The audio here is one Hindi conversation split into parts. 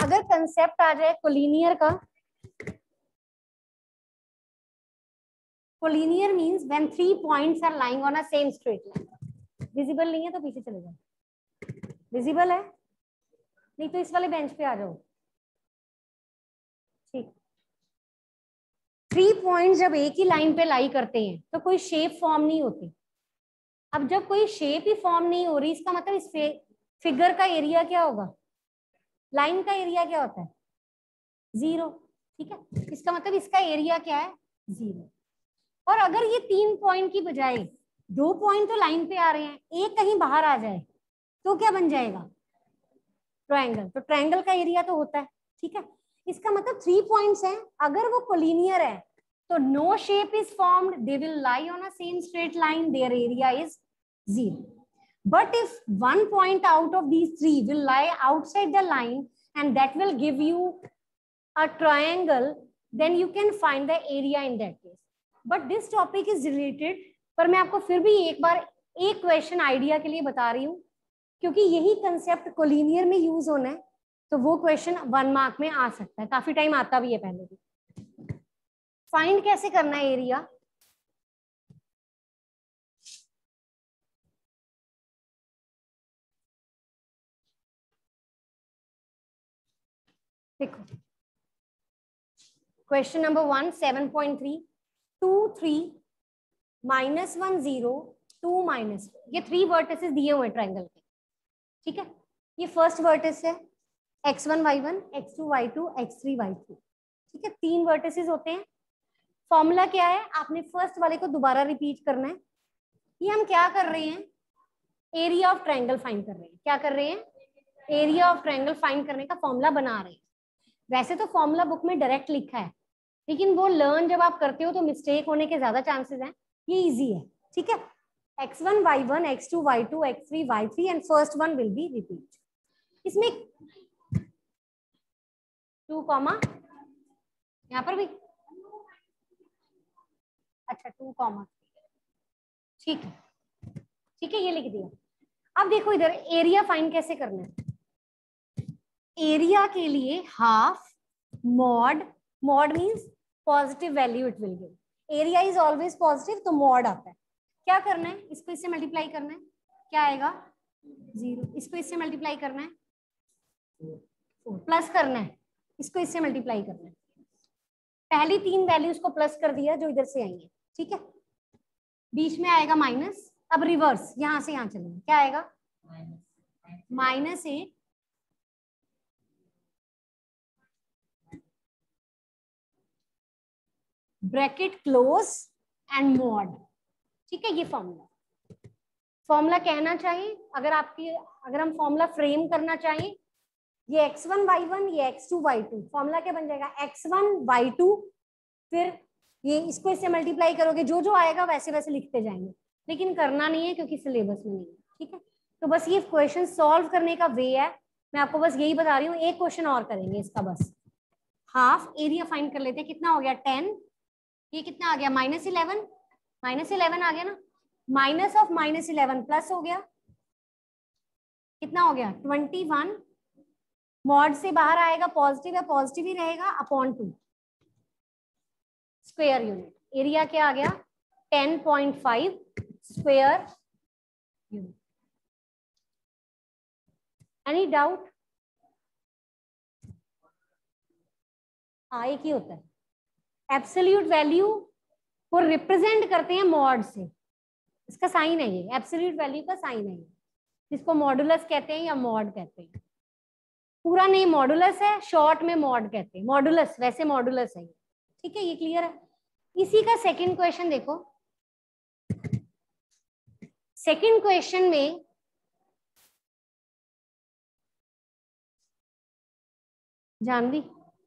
अगर कंसेप्ट आ जाए कोलिनियर का, collinear means when 3 points are lying on a same straight line. Visible नहीं है तो पीछे चले जाओ, विजिबल है नहीं तो इस वाले बेंच पे आ जाओ। ठीक, 3 पॉइंट्स जब एक ही लाइन पे लाई करते हैं तो कोई शेप फॉर्म नहीं होती। अब जब कोई शेप ही फॉर्म नहीं हो रही, इसका मतलब इस फिगर का एरिया क्या होगा, लाइन का एरिया क्या होता है, 0। ठीक है, इसका मतलब इसका एरिया क्या है, 0। और अगर ये 3 पॉइंट की बजाय 2 पॉइंट तो लाइन पे आ रहे हैं, एक कहीं बाहर आ जाए तो क्या बन जाएगा, ट्रायंगल। तो ट्रायंगल का एरिया तो होता है। ठीक है, इसका मतलब 3 पॉइंट्स हैं, अगर वो कोलिनियर है तो no shape is formed, they will lie on a same straight line, their area is 0. But if one point out of these 3 will lie outside the line and that will give you a triangle, then you can find the area in that case. But this topic is related, पर मैं आपको फिर भी एक बार एक क्वेश्चन आइडिया के लिए बता रही हूँ, क्योंकि यही कंसेप्ट कोलिनियर में यूज होना है, तो वो क्वेश्चन 1 मार्क में आ सकता है, काफी टाइम आता भी है पहले भी। फाइंड कैसे करना है एरिया, देखो क्वेश्चन नंबर 1 7.3 2 3 -1 0 2 -2, ये 3 वर्टिसेस दिए हुए ट्रायंगल के। ठीक है, ये फर्स्ट वर्टिस है x1 y1 x2 y2 x3 y3। ठीक है, 3 वर्टिसेस होते हैं। फॉर्मूला क्या है, आपने फर्स्ट वाले को दोबारा रिपीट करना है। ये हम क्या कर रहे हैं, एरिया ऑफ ट्रायंगल फाइंड कर रहे हैं। क्या कर रहे हैं, एरिया ऑफ ट्रायंगल फाइंड करने का फॉर्मूला बना रहे हैं। वैसे तो फॉर्मूला बुक में डायरेक्ट लिखा है, लेकिन वो लर्न जब आप करते हो तो मिस्टेक होने के ज्यादा चांसेस हैं। ये इजी है। ठीक है, x1 y1 x2 y2 x3 y3 and first one will be repeat. इसमें 2 कॉमा, यहाँ पर भी अच्छा 2 कॉमा, ठीक है। ठीक है, ये लिख दिया। अब देखो इधर एरिया फाइंड कैसे करना है। एरिया के लिए half mod, mod means positive value it will give, area is always positive तो मॉड आता है। क्या करना है, इसको इससे मल्टीप्लाई करना है, क्या आएगा 0, इसको इससे मल्टीप्लाई करना है 4, प्लस करना है, इसको इससे मल्टीप्लाई करना है। पहली 3 वैल्यूज को प्लस कर दिया जो इधर से आई है। ठीक है, बीच में आएगा माइनस, अब रिवर्स यहां से यहां चलेंगे, क्या आएगा -8 ब्रैकेट क्लोज एंड मॉड। ठीक है, ये फॉर्मूला कहना चाहिए, अगर हम फॉर्मूला फ्रेम करना चाहिए, ये x1 y1 ये x2 y2, फॉर्मूला क्या बन जाएगा x1 y2, फिर ये इसको इससे मल्टीप्लाई करोगे, जो जो आएगा वैसे वैसे लिखते जाएंगे, लेकिन करना नहीं है क्योंकि सिलेबस में नहीं है। ठीक है, तो बस ये क्वेश्चन सॉल्व करने का वे है, मैं आपको बस यही बता रही हूँ। एक क्वेश्चन और करेंगे इसका, बस हाफ एरिया फाइंड कर लेते हैं। कितना हो गया 10, ये कितना आ गया -11, -11 आ गया ना, माइनस ऑफ -11 प्लस हो गया, कितना हो गया 21, मॉड से बाहर आएगा पॉजिटिव है, पॉजिटिव ही रहेगा, अपॉन 2 स्क्वायर यूनिट। एरिया क्या आ गया 10.5 स्क्वायर यूनिट। Any doubt? हाँ, एक ही होता है। एब्सोल्यूट वैल्यू को रिप्रेजेंट करते हैं मॉड से, इसका साइन है ये, एब्सोल्यूट वैल्यू का साइन है ये, जिसको मॉडुलस कहते हैं या मॉड कहते हैं। पूरा नेम मॉडुलस है, शॉर्ट में मॉड कहते हैं, मॉडुलस, वैसे मॉडुलस है। ठीक है, ये क्लियर है। इसी का सेकंड क्वेश्चन देखो। सेकंड क्वेश्चन में Janvi,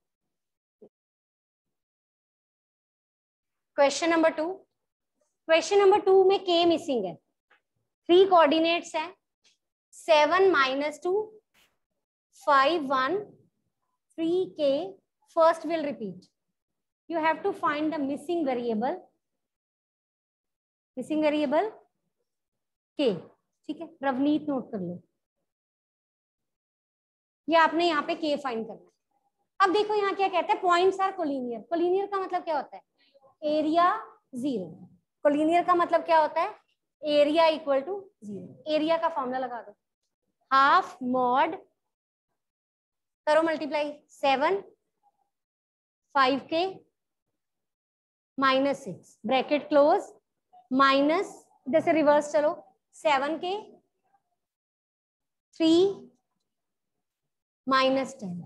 question number 2, question number 2 में के मिसिंग है, 3 कोऑर्डिनेट्स है 7 -2 5 1 3k, first will repeat, you have to find the missing variable k। ठीक है, रवनीत नोट कर लो, ये आपने यहाँ पे के फाइंड करना है। अब देखो यहाँ क्या कहते हैं, पॉइंट्स आर कोलिनियर। कोलिनियर का मतलब क्या होता है, एरिया जीरो। कोलिनियर का मतलब क्या होता है, area equal to zero. Area का फॉर्मूला लगा दो, हाफ मॉड करो multiply 7 5k -6 bracket close minus, इधर से रिवर्स चलो, 7k 3 -10।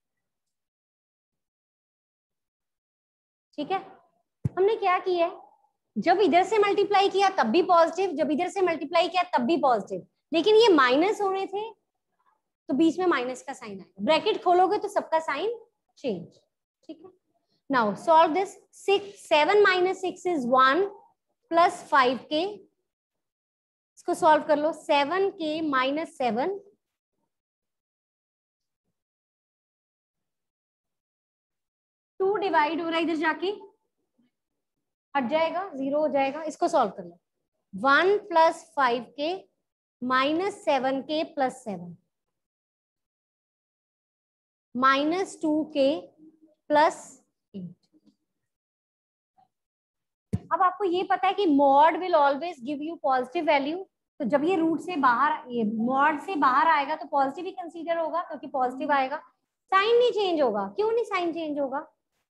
ठीक है, हमने क्या किया है, जब इधर से मल्टीप्लाई किया तब भी पॉजिटिव, जब इधर से मल्टीप्लाई किया तब भी पॉजिटिव, लेकिन ये माइनस होने थे तो बीच में माइनस का साइन आएगा। ब्रैकेट खोलोगे तो सबका साइन चेंज। ठीक है, now solve this. 7 - 6 is 1 plus 5k। इसको सॉल्व कर लो, 7k - 7 2 डिवाइड हो रहा है, इधर जाके हट जाएगा, 0 हो जाएगा। इसको सॉल्व कर लो, 1 plus 5k -7k plus 7 -2k plus 8। अब आपको ये पता है कि mod will always give you positive value, तो जब ये रूट से बाहर, ये मॉड से बाहर आएगा तो पॉजिटिव ही कंसीडर होगा, क्योंकि पॉजिटिव आएगा। साइन नहीं चेंज होगा, क्यों नहीं साइन चेंज होगा?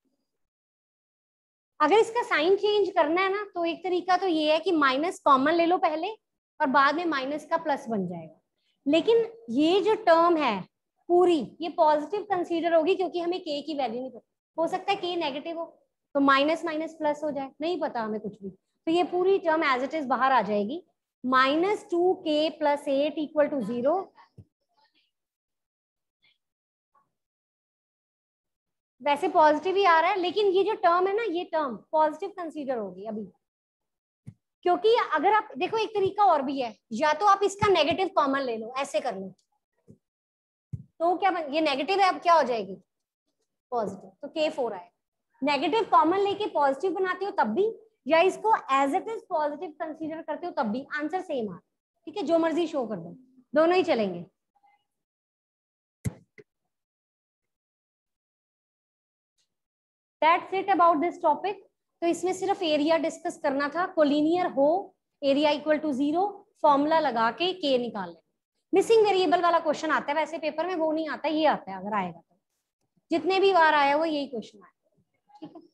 अगर इसका साइन चेंज करना है ना, तो एक तरीका तो ये है कि माइनस कॉमन ले लो पहले और बाद में माइनस का प्लस बन जाएगा। लेकिन ये जो टर्म है पूरी, ये पॉजिटिव कंसीडर होगी, क्योंकि हमें के की वैल्यू नहीं पता। हो सकता है के नेगेटिव हो तो माइनस माइनस प्लस हो जाए, नहीं पता हमें कुछ भी, तो ये पूरी टर्म एज इट इज बाहर आ जाएगी। -2k + 8 = 0। वैसे पॉजिटिव ही आ रहा है, लेकिन ये जो टर्म है ना, ये टर्म पॉजिटिव कंसीडर होगी अभी, क्योंकि अगर आप देखो एक तरीका और भी है, या तो आप इसका नेगेटिव कॉमन ले लो, ऐसे कर लो, तो क्या ये नेगेटिव है, अब क्या हो जाएगी पॉजिटिव, तो k4 आए। नेगेटिव कॉमन लेके पॉजिटिव बनाते हो तब भी, या इसको as it is positive consider करते हो तब भी, आंसर सेम आ। ठीक है, जो मर्जी शो कर दो, दोनों ही चलेंगे। That's it about this topic. तो इसमें सिर्फ एरिया डिस्कस करना था। कोलिनियर हो, एरिया इक्वल टू 0, फॉर्मूला लगा के के निकाल ले। मिसिंग वेरिएबल वाला क्वेश्चन आता है वैसे पेपर में, वो नहीं आता, ये आता है। अगर आएगा तो जितने भी बार आया वो यही क्वेश्चन आया। ठीक है,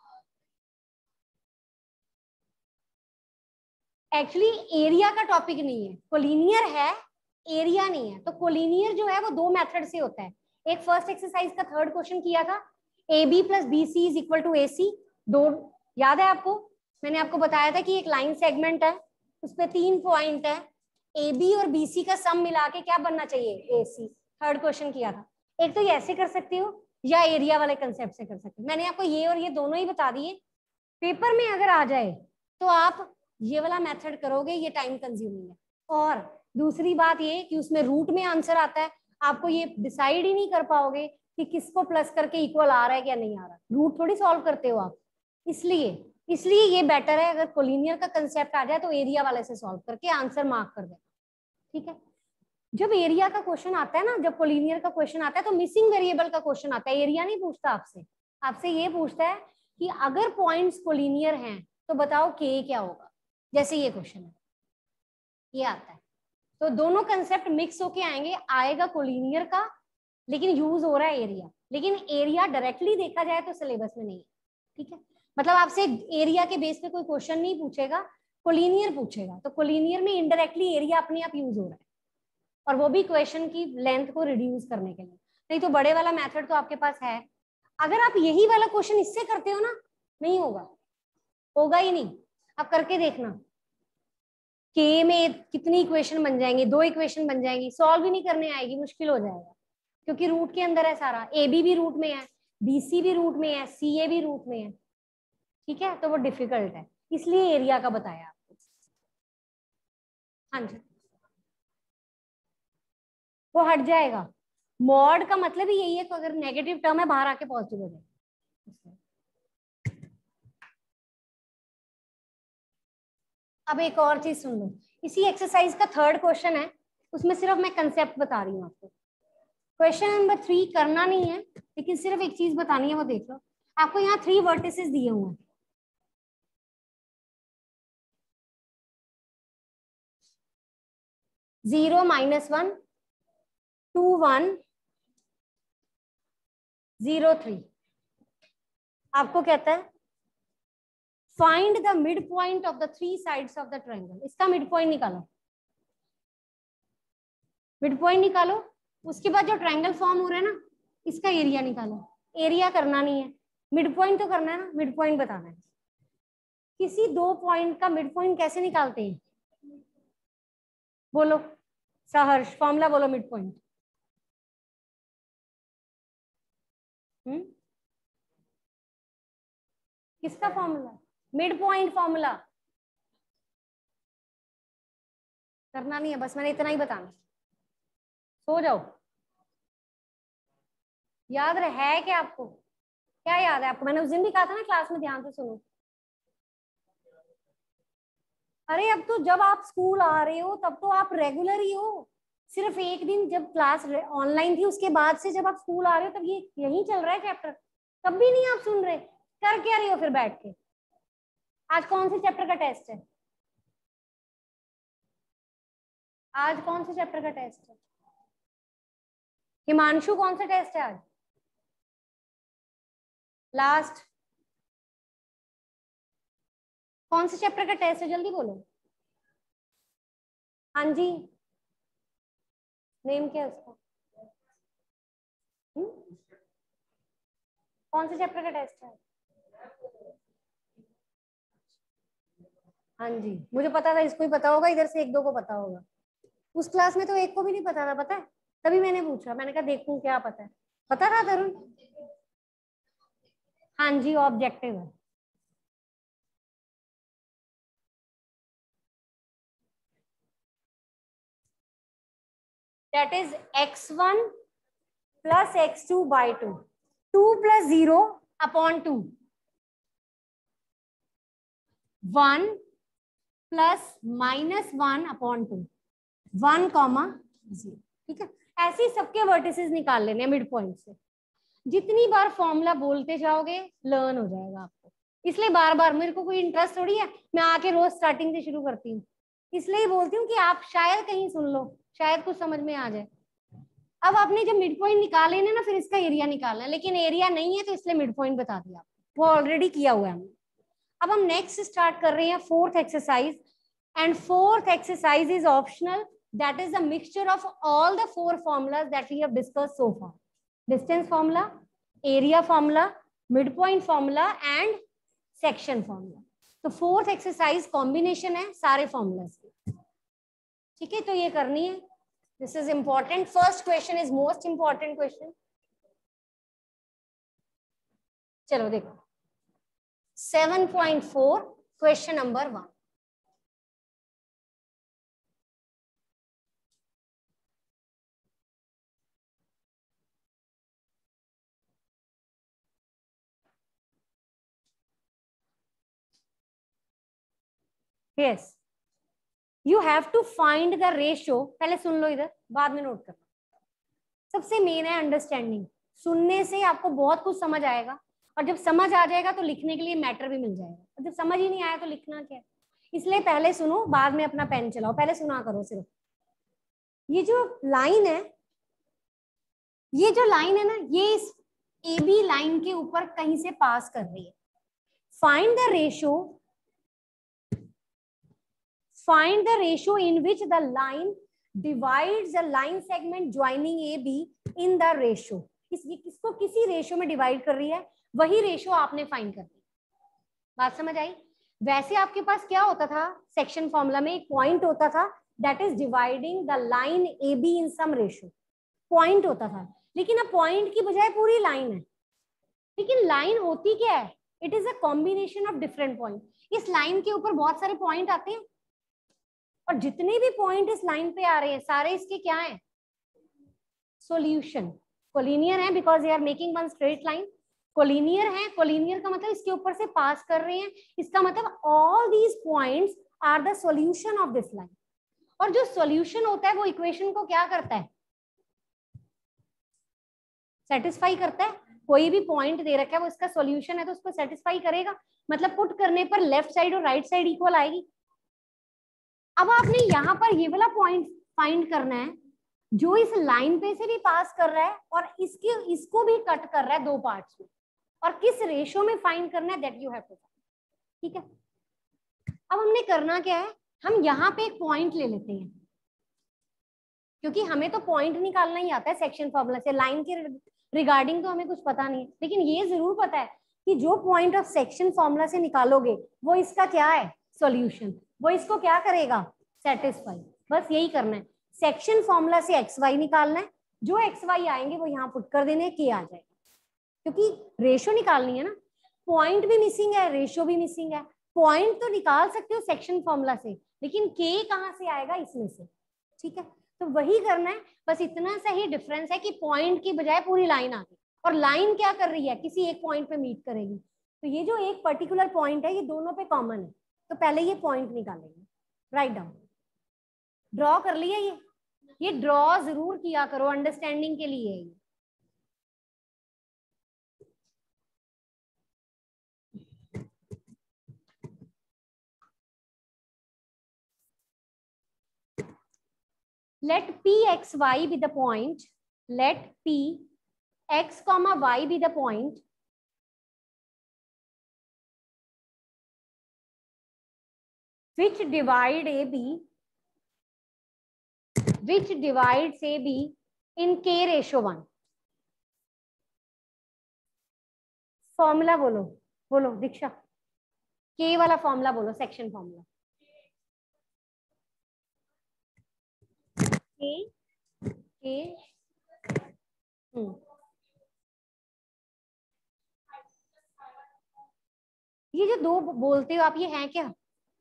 एक्चुअली एरिया का टॉपिक नहीं है, कोलिनियर है, एरिया नहीं है। तो कोलिनियर जो है वो दो मेथड से होता है। एक फर्स्ट एक्सरसाइज का 3rd क्वेश्चन किया था, AB + BC = AC। दो याद है आपको, मैंने आपको बताया था कि एक लाइन सेगमेंट है, उस पर 3 पॉइंट है, AB और BC का सम मिला के क्या बनना चाहिए, AC। 3rd क्वेश्चन किया था। एक तो ये ऐसे कर सकते हो, या एरिया वाले कंसेप्ट से कर सकते हो। मैंने आपको ये और ये दोनों ही बता दिए। पेपर में अगर आ जाए तो आप ये वाला मेथड करोगे, ये टाइम कंज्यूमिंग है। और दूसरी बात ये कि उसमें रूट में आंसर आता है, आपको ये डिसाइड ही नहीं कर पाओगे कि किसको प्लस करके इक्वल आ रहा है क्या नहीं आ रहा। रूट थोड़ी सॉल्व करते हो आप, इसलिए ये बेटर है, अगर कोलिनियर का कंसेप्ट आ जाए तो एरिया वाले से सॉल्व करके आंसर मार्क कर देना। ठीक है, जब एरिया का क्वेश्चन आता है ना, जब कोलिनियर का क्वेश्चन आता है तो मिसिंग वेरिएबल का क्वेश्चन आता है। एरिया नहीं पूछता आपसे, आपसे ये पूछता है कि अगर पॉइंट्स कोलिनियर हैं तो बताओ के क्या होगा। जैसे ये क्वेश्चन है, ये आता है, तो दोनों कंसेप्ट मिक्स होके आएंगे। आएगा कोलिनियर का, लेकिन यूज हो रहा है एरिया। लेकिन एरिया डायरेक्टली देखा जाए तो सिलेबस में नहीं है। ठीक है, मतलब आपसे एरिया के बेस पे कोई क्वेश्चन नहीं पूछेगा, कोलिनियर पूछेगा। तो कोलिनियर में इनडायरेक्टली एरिया अपने आप यूज हो रहा है, और वो भी क्वेश्चन की लेंथ को रिड्यूस करने के लिए। नहीं तो बड़े वाला मेथड तो आपके पास है। अगर आप यही वाला क्वेश्चन इससे करते हो ना, नहीं होगा, होगा ही नहीं। आप करके देखना, के में कितनी इक्वेशन बन जाएंगे, 2 इक्वेशन बन जाएंगी, सॉल्व ही नहीं करने आएगी, मुश्किल हो जाएगा। क्योंकि रूट के अंदर है सारा, AB भी रूट में है, BC भी रूट में है, CA भी रूट में है। ठीक है, तो वो डिफिकल्ट है, इसलिए एरिया का बताया आपको। हाँ जी, वो हट जाएगा। मॉड का मतलब ही यही है, तो अगर नेगेटिव टर्म है बाहर आके पॉजिटिव हो जाए। अब एक और चीज सुन लो, इसी एक्सरसाइज का 3rd क्वेश्चन है, उसमें सिर्फ मैं कंसेप्ट बता रही हूँ आपको। क्वेश्चन नंबर 3 करना नहीं है, लेकिन सिर्फ एक चीज बतानी है, वो देख लो। आपको यहाँ 3 वर्टिसेस दिए हुए हैं। -0, -1, 2, 1, 0, 3। आपको कहता है find the mid point of the 3 sides of the triangle. इसका मिड पॉइंट निकालो, मिड पॉइंट निकालो। उसके बाद जो ट्रायंगल फॉर्म हो रहा है ना, इसका एरिया निकालो। एरिया करना नहीं है, मिड पॉइंट तो करना है ना, मिड पॉइंट बताना है। किसी 2 पॉइंट का मिड पॉइंट कैसे निकालते हैं? बोलो सहर्ष, फॉर्मूला बोलो मिड पॉइंट। किसका फॉर्मूला? मिड पॉइंट फॉर्मूला करना नहीं है, बस मैंने इतना ही बताना। सो जाओ। याद है क्या आपको? क्या याद है आपको? मैंने उस दिन भी कहा था ना क्लास में, ध्यान से सुनो। अरे अब तो जब आप स्कूल आ रहे हो तब तो आप रेगुलर ही हो। सिर्फ एक दिन जब क्लास ऑनलाइन थी, उसके बाद से जब आप स्कूल आ रहे हो तब ये यही चल रहा है चैप्टर। तब भी नहीं आप सुन रहे, कर क्या रही हो फिर बैठ के? आज कौन से चैप्टर का टेस्ट है? आज कौन से चैप्टर का टेस्ट है? हिमांशु, कौन सा टेस्ट है आज? लास्ट कौन से चैप्टर का टेस्ट है? जल्दी बोलो। हाँ जी, नेम क्या है उसका? कौन से चैप्टर का टेस्ट है? हाँ जी, मुझे पता था इसको ही पता होगा, इधर से 1-2 को पता होगा। उस क्लास में तो एक को भी नहीं पता था, पता है? तभी मैंने पूछा, मैंने कहा देखूं क्या पता है। पता था तरुण? हाँ जी, ऑब्जेक्टिव है। That is x1 plus x2 by 2. 2 plus 0 upon 2. 1 plus -1 upon 2. 1, 0। ठीक है, ऐसे ही सबके वर्टिसेस निकाल लेने मिड पॉइंट से। जितनी बार फॉर्मूला बोलते जाओगे लर्न हो जाएगा आपको। इसलिए बार बार, मेरे को कोई इंटरेस्ट थोड़ी है मैं आके रोज स्टार्टिंग से शुरू करती हूँ। इसलिए बोलती हूँ कि आप शायद कहीं सुन लो, शायद कुछ समझ में आ जाए। अब आपने जब मिड पॉइंट निकाले ना, फिर इसका एरिया निकालना है, लेकिन एरिया नहीं है तो इसलिए मिड पॉइंट बता दिया, वो ऑलरेडी किया हुआ है हमने। अब हम नेक्स्ट स्टार्ट कर रहे हैं 4th exercise, and 4th exercise is optional. That is the mixture of all the 4 formulas that we have discussed so far. Distance formula, area formula, midpoint formula and section formula. तो 4th एक्सरसाइज कॉम्बिनेशन है सारे फॉर्मूलाज की। ठीक है, तो ये करनी है। This is important. First question is most important question. चलो देखो 7.4 question number 1. Yes. You have to find the ratio. पहले सुन लो इधर, बाद में नोट करना। सबसे मेन है अंडरस्टैंडिंग। सुनने से आपको बहुत कुछ समझ आएगा, और जब समझ आ जाएगा तो लिखने के लिए मैटर भी मिल जाएगा, और जब समझ ही नहीं आया तो लिखना क्या है। इसलिए पहले सुनो, बाद में अपना पेन चलाओ, पहले सुना करो सिर्फ। ये जो लाइन है, ये जो लाइन है ना, ये इस AB लाइन के ऊपर कहीं से पास कर रही है। Find the ratio, find the ratio in which the line divides the line segment joining AB in the ratio. इसको किसी रेशियो में डिवाइड कर रही है, वही रेशियो आपने फाइंड करनी है। बात समझ आई? वैसे आपके पास क्या होता था सेक्शन फॉर्मूला में, एक पॉइंट होता था that is dividing the line AB in some ratio, point होता था। लेकिन अब पॉइंट की बजाय पूरी लाइन है। लेकिन लाइन होती क्या है? It is a combination of different point. इस लाइन के ऊपर बहुत सारे पॉइंट आते हैं, और जितने भी पॉइंट इस लाइन पे आ रहे हैं सारे इसके क्या है? सॉल्यूशन। कोलिनियर है because they are making one straight line. Collinear है, कोलिनियर का मतलब इसके ऊपर से पास कर रहे हैं, इसका मतलब all these points are the solution of this line. और जो सॉल्यूशन होता है वो इक्वेशन को क्या करता है? सेटिस्फाई करता है? कोई भी पॉइंट दे रखा है वो इसका सॉल्यूशन है तो उसको सेटिस्फाई करेगा, मतलब पुट करने पर लेफ्ट साइड और राइट साइड इक्वल आएगी। अब आपने यहाँ पर ये वाला पॉइंट फाइंड करना है जो इस लाइन पे से भी पास कर रहा है और इसको भी कट कर रहा है दो पार्ट्स में, और किस रेशियो में फाइंड करना है दैट यू हैव टू। ठीक है, अब हमने करना क्या है, हम यहाँ पे एक पॉइंट ले लेते हैं, क्योंकि हमें तो पॉइंट निकालना ही आता है सेक्शन फॉर्मूला से, लाइन के रिगार्डिंग तो हमें कुछ पता नहीं है, लेकिन ये जरूर पता है कि जो पॉइंट ऑफ सेक्शन फॉर्मूला से निकालोगे वो इसका क्या है, सॉल्यूशन, वो इसको क्या करेगा, सेटिस्फाई। बस यही करना है, सेक्शन फॉर्मूला से एक्स वाई निकालना है, जो एक्स वाई आएंगे वो यहाँ पुट कर देने के आ जाएगा, क्योंकि रेशियो निकालनी है ना, पॉइंट भी मिसिंग है, रेशियो भी मिसिंग है। पॉइंट तो निकाल सकते हो सेक्शन फॉर्मूला से, लेकिन के कहाँ से आएगा, इसमें से। ठीक है, तो वही करना है, बस इतना सा ही डिफरेंस है कि पॉइंट की बजाय पूरी लाइन आ गई, और लाइन क्या कर रही है, किसी एक पॉइंट पे मीट करेगी, तो ये जो एक पर्टिकुलर पॉइंट है ये दोनों पे कॉमन है, तो पहले ये पॉइंट निकालेंगे, राइट डाउन, ड्रॉ कर लिया, ये ड्रॉ जरूर किया करो, अंडरस्टैंडिंग के लिए है। Let Pxy be the point. Let Px comma y be the point which divides AB in k ratio 1. Formula बोलो, बोलो दीक्षा, के वाला फॉर्मूला बोलो, सेक्शन फॉर्मूला। के ये जो दो बोलते हो आप, ये हैं क्या,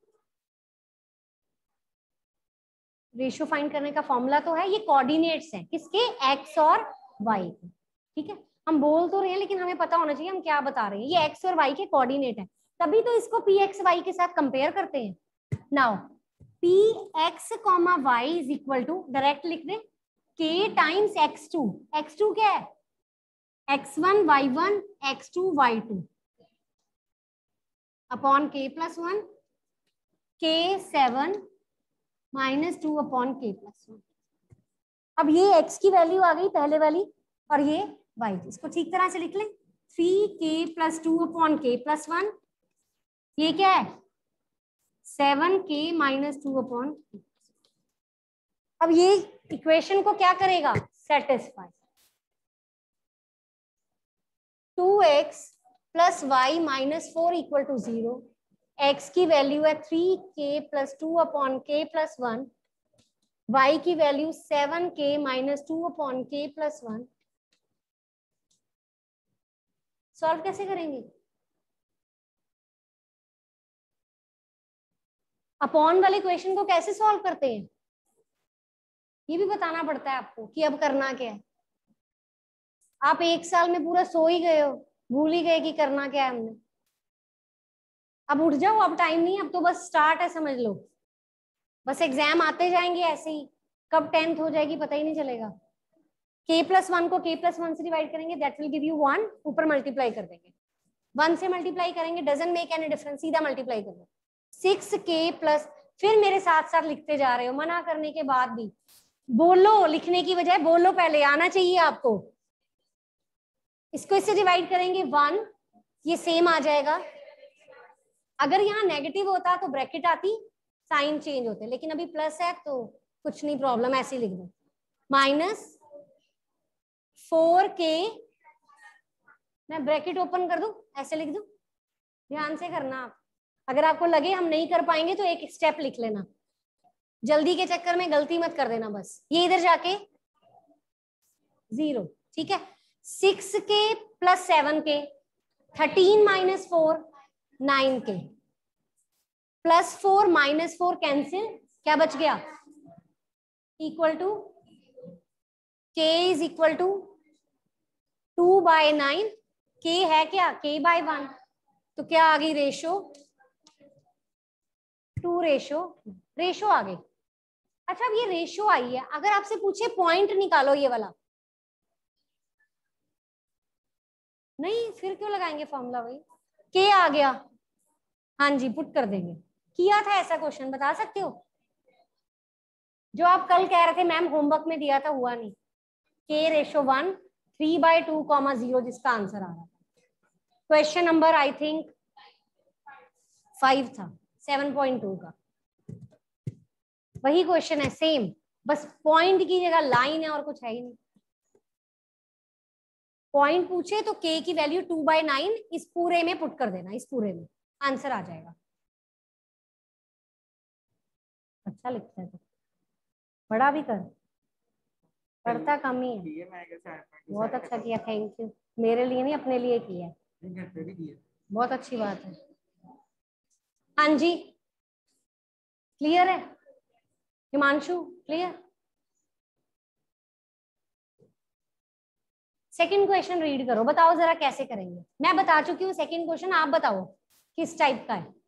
रेशियो फाइंड करने का फॉर्मूला तो है, ये कोऑर्डिनेट्स हैं, किसके, एक्स और वाई के। ठीक है, हम बोल तो रहे हैं लेकिन हमें पता होना चाहिए हम क्या बता रहे हैं, ये एक्स और वाई के कोऑर्डिनेट है, तभी तो इसको पी एक्स वाई के साथ कंपेयर करते हैं। Now P x comma y is equal to, direct लिख दे, के टाइम्स x2, x2 क्या है, x1 y1 x2 y2 upon k plus 1, k7 -2 upon k plus 1। अब ये x की वैल्यू आ गई पहले वाली, और ये y, इसको ठीक तरह से लिख लें, 3k plus 2 upon k plus 1, ये क्या है, 7k -2 अपॉन। अब ये इक्वेशन को क्या करेगा, satisfy. 2x plus y -4 equal to 0, x की वैल्यू है 3k plus 2 upon k plus 1, y की value 7k -2 upon k plus 1। Solve कैसे करेंगे, अपॉन वाले क्वेश्चन को कैसे सॉल्व करते हैं, ये भी बताना पड़ता है आपको कि अब करना क्या है। आप एक साल में पूरा सो ही गए हो, भूल ही गए कि करना क्या है हमने। अब उठ जाओ, अब टाइम नहीं, अब तो बस स्टार्ट है, समझ लो, बस एग्जाम आते जाएंगे ऐसे ही, कब 10th हो जाएगी पता ही नहीं चलेगा। k प्लस 1 को k प्लस 1 से डिवाइड करेंगे, दैट विल गिव यू 1, ऊपर मल्टीप्लाई कर देंगे, 1 से मल्टीप्लाई करेंगे, डजंट मेक एनी डिफरेंस, सीधा मल्टीप्लाई कर दो, 6k प्लस, फिर मेरे साथ साथ लिखते जा रहे हो, मना करने के बाद भी बोलो, लिखने की बजाय बोलो, पहले आना चाहिए आपको। इसको इससे डिवाइड करेंगे 1, ये सेम आ जाएगा, अगर यहाँ नेगेटिव होता तो ब्रैकेट आती, साइन चेंज होते, लेकिन अभी प्लस है तो कुछ नहीं प्रॉब्लम, ऐसे ही लिख दो, -4k, मैं ब्रैकेट ओपन कर दूं, ऐसे लिख दूं, ध्यान से करना आप, अगर आपको लगे हम नहीं कर पाएंगे तो एक स्टेप लिख लेना, जल्दी के चक्कर में गलती मत कर देना, बस ये इधर जाके 0। ठीक है, 6k plus 7k, 13 -4 9k, plus 4 -4 cancel, क्या बच गया, equal to k is equal to 2/9, k है क्या, k/1, तो क्या आ गई रेशो, 2 रेशो आ गई। अच्छा, अब ये रेशो आई है, अगर आपसे पूछे पॉइंट निकालो ये वाला, नहीं, फिर क्यों लगाएंगे फॉर्मूला? भाई के आ गया, हाँ जी पुट कर देंगे। किया था ऐसा क्वेश्चन, बता सकते हो? जो आप कल कह रहे थे मैम होमवर्क में दिया था, हुआ नहीं। k/1 3/2, 0 जिसका आंसर आ रहा था। क्वेश्चन नंबर आई थिंक 5 था, 7.2 का वही क्वेश्चन है, सेम, बस पॉइंट की जगह लाइन है और कुछ है ही नहीं। पॉइंट पूछे तो k की वैल्यू 2/9 इस पूरे में पुट कर देना, इस पूरे में आंसर आ जाएगा। अच्छा लिखता है तो बड़ा भी कर, पढ़ता कम ही है। बहुत अच्छा किया, थैंक यू। मेरे लिए नहीं, अपने लिए किया है, बहुत अच्छी बात है। हाँ जी क्लियर है Himanshu, clear? Second question read करो, बताओ जरा कैसे करेंगे। मैं बता चुकी हूँ सेकंड क्वेश्चन, आप बताओ किस टाइप का है।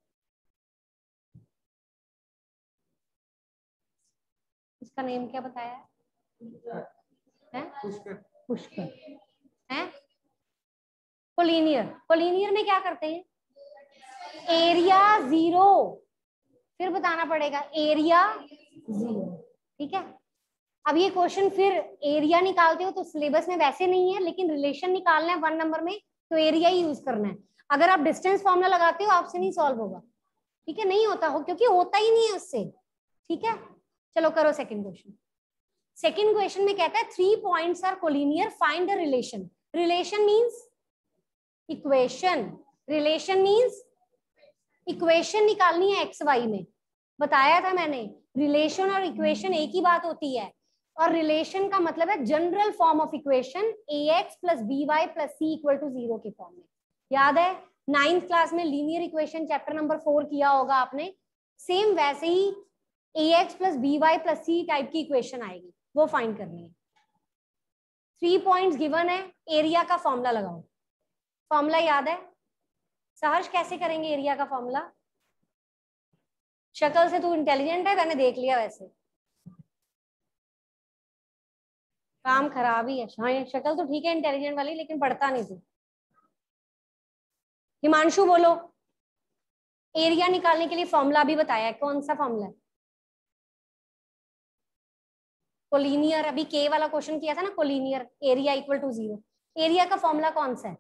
इसका नेम क्या बताया है? पुष्कर है। कोलिनियर, कोलिनियर में क्या करते हैं? एरिया जीरो, फिर बताना पड़ेगा एरिया जीरो, ठीक है। अब ये क्वेश्चन फिर एरिया निकालते हो तो सिलेबस में वैसे नहीं है, लेकिन रिलेशन निकालना है 1 नंबर में तो एरिया ही यूज करना है। अगर आप डिस्टेंस फॉर्मूला लगाते हो आपसे नहीं सॉल्व होगा, ठीक है, नहीं होता हो क्योंकि होता ही नहीं है उससे, ठीक है। चलो करो सेकंड क्वेश्चन। सेकंड क्वेश्चन में कहता है 3 points are collinear, find the relation. Relation means equation, relation means equation निकालनी है एक्स वाई में, बताया था मैंने। रिलेशन और इक्वेशन एक ही बात होती है, और रिलेशन का मतलब है general form of equation ax plus B y plus C equal to 0 के फॉर्म में। याद है 9th क्लास में लीनियर इक्वेशन चैप्टर नंबर 4 किया होगा आपने, सेम वैसे ही ax plus B y plus C type की इक्वेशन आएगी, वो फाइंड करनी है। 3 पॉइंट्स गिवन है, एरिया का फॉर्मूला लगाओ। फॉर्मूला याद है? सहर्ष कैसे करेंगे एरिया का फॉर्मूला? शक्ल से तू इंटेलिजेंट है, मैंने देख लिया वैसे, काम खराब ही है। हाँ शक्ल तो ठीक है इंटेलिजेंट वाली, लेकिन पढ़ता नहीं तू। हिमांशु बोलो, एरिया निकालने के लिए फॉर्मूला भी बताया है, कौन सा फॉर्मूला है? कोलिनियर, अभी के वाला क्वेश्चन किया था ना, collinear area equal to 0। Area का फॉर्मूला कौन सा है?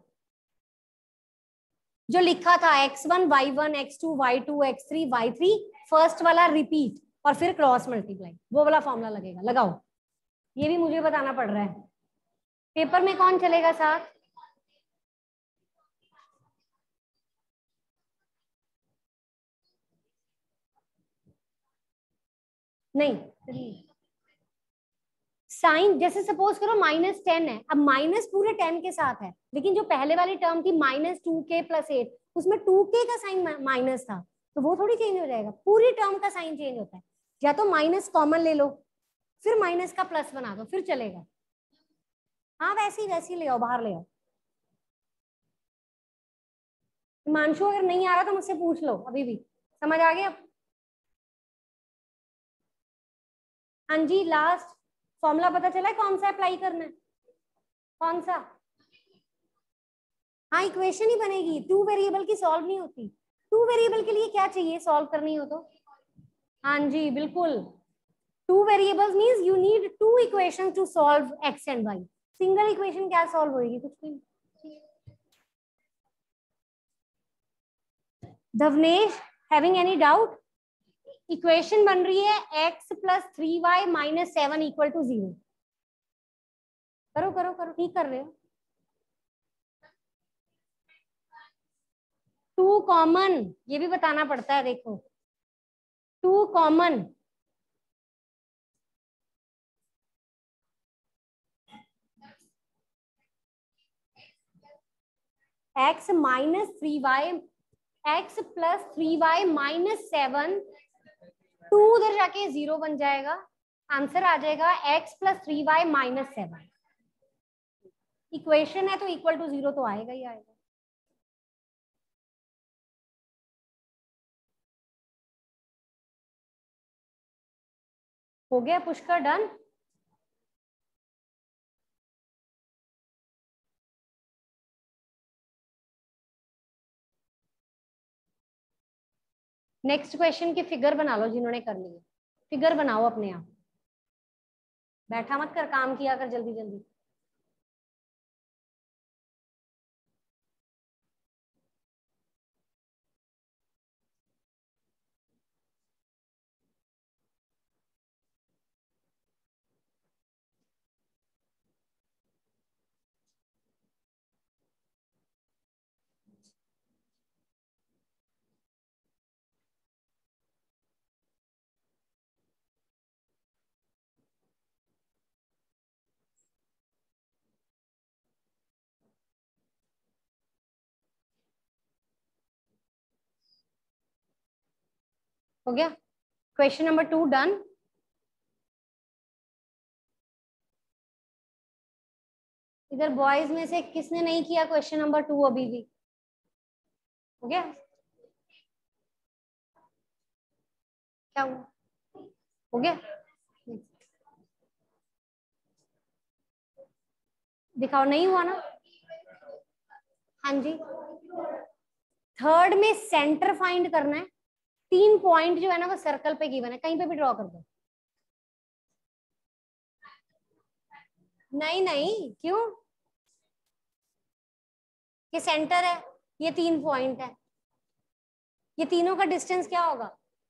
जो लिखा था x1 y1 x2 y2 x3 y3, first वाला रिपीट और फिर क्रॉस मल्टीप्लाई, वो वाला फॉर्मूला लगेगा। लगाओ, ये भी मुझे बताना पड़ रहा है, पेपर में कौन चलेगा साथ? नहीं, साइन जैसे सपोज करो -10 है, अब माइनस पूरे 10 के साथ है, लेकिन जो पहले वाली टर्म थी -2k + 8, उसमें 2k का साइन माइनस था, तो वो थोड़ी चेंज हो जाएगा, पूरी टर्म का साइन चेंज होता है। या तो माइनस कॉमन ले लो, फिर माइनस का प्लस बना दो, फिर चलेगा। हाँ वैसे ही ले आओ, बाहर ले आओ। हिमांशु अगर नहीं आ रहा तो मुझसे पूछ लो, अभी भी समझ आ गया? हाँ जी, लास्ट फॉर्मूला पता चला है कौन सा अप्लाई करना है? कौन सा? हाँ इक्वेशन ही बनेगी, 2 वेरिएबल की सॉल्व नहीं होती। 2 वेरिएबल के लिए क्या चाहिए सॉल्व करनी हो तो? हाँ जी बिल्कुल, 2 variables means you need 2 equations to solve x and y. Single equation क्या सॉल्व होगी? कुछ नहीं। Dhavnesh, having any doubt? Equation बन रही है x + 3y - 7 = 0। करो करो करो, ठीक कर रहे हो। 2 कॉमन, ये भी बताना पड़ता है, देखो 2 common, x - 3y, x + 3y - 7, 2 उधर जाके 0 बन जाएगा, आंसर आ जाएगा x + 3y - 7। इक्वेशन है तो इक्वल टू 0 तो आएगा ही आएगा। हो गया पुष्कर, डन। नेक्स्ट क्वेश्चन की फिगर बना लो जिन्होंने कर ली है, फिगर बनाओ अपने आप, बैठा मत कर, काम किया कर जल्दी जल्दी। हो गया क्वेश्चन नंबर 2 डन। इधर बॉयज में से किसने नहीं किया क्वेश्चन नंबर 2 अभी भी? हो गया? क्या हुआ? हो गया? दिखाओ, नहीं हुआ ना? हाँ जी, थर्ड में सेंटर फाइंड करना है। 3 पॉइंट जो है ना वो सर्कल पे गिवन है, कहीं पे भी ड्रॉ कर दो। नहीं नहीं, क्यों? ये सेंटर है, ये 3 पॉइंट है, ये तीनों का डिस्टेंस क्या होगा?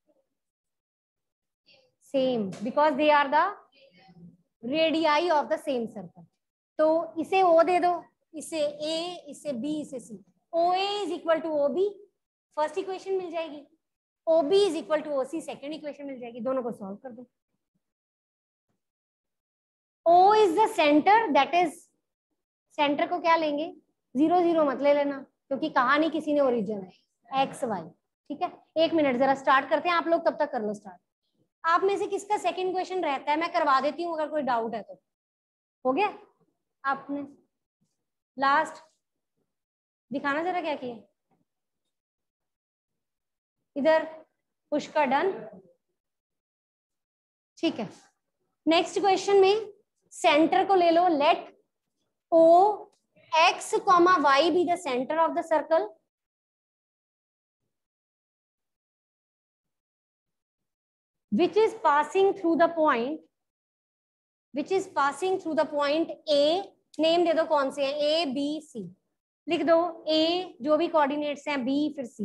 Same, because they are the radii of the same circle. तो इसे ओ दे दो, इसे ए, इसे बी, इसे C. O A is equal to O B, first equation मिल जाएगी। O B is equal to O C, second equation मिल जाएगी। दोनों को सॉल्व कर दो। O is the centre, that is, centre को क्या लेंगे? 0 0 मत ले लेना, क्योंकि कहा नहीं किसी ने ओरिजिन है, एक्स वाई। ठीक है, 1 मिनट, जरा स्टार्ट करते हैं, आप लोग तब तक कर लो स्टार्ट। आप में से किसका सेकंड क्वेश्चन रहता है? मैं करवा देती हूँ अगर कोई डाउट है तो। हो गया? आपने लास्ट दिखाना जरा क्या किया इधर, पुष्कर डन। ठीक है, नेक्स्ट क्वेश्चन में सेंटर को ले लो, let O x comma y be the centre of the circle which is passing through the point, which is passing through the point A, name दे दो कौन से हैं, A B C लिख दो। A जो भी कोऑर्डिनेट्स हैं, B फिर C।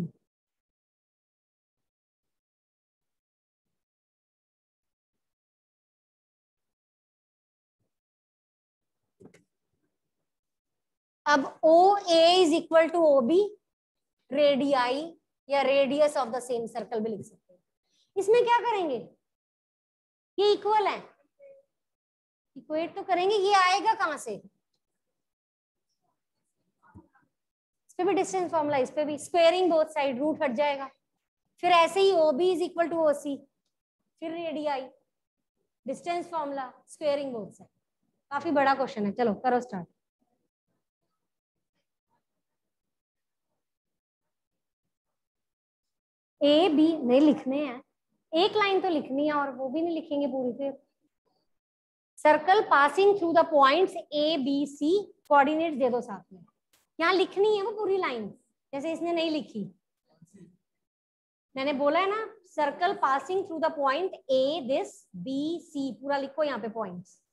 अब O A is equal to O B, radii या radius of the same circle भी लिख सकते हैं। इसमें क्या करेंगे? ये इक्वल है, इक्वेट तो करेंगे। ये आएगा कहां से? इस पे भी डिस्टेंस फॉर्मूला, इस पे भी स्क्वेयरिंग बोथ साइड, रूट हट जाएगा। फिर ऐसे ही O B is equal to O C, फिर radii, distance formula, squaring both side. काफी बड़ा क्वेश्चन है, चलो करो स्टार्ट। ए बी नहीं लिखने हैं, एक लाइन तो लिखनी है, और वो भी नहीं लिखेंगे पूरी। फिर circle passing through the points A B C, coordinates दे दो साथ में। यहाँ लिखनी है वो पूरी लाइन, जैसे इसने नहीं लिखी। मैंने बोला है ना, circle passing through the point A this B C, पूरा लिखो यहाँ पे पॉइंट्स।